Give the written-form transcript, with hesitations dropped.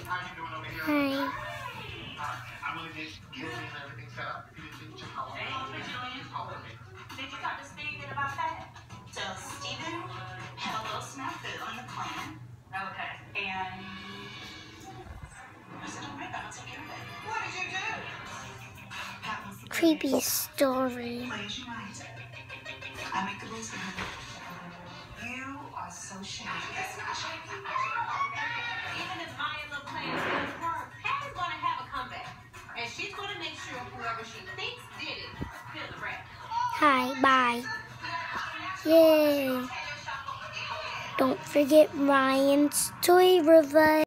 Hi. I'm going to get guilty and everything set up. If you didn't just call me. Just call me. Did you talk to Steven about that? So Steven had a little snafu on the plan. Okay. And I said, don't worry about it, I'll take care of it. What did you do? Creepy story. Play as you might. I make the rules for him. You are so shady. Even if Maya little plan doesn't work, Patty's gonna have a comeback. And she's gonna make sure whoever she thinks did it, feel the rap. Hi, bye. Yay. Don't forget Ryan's toy review.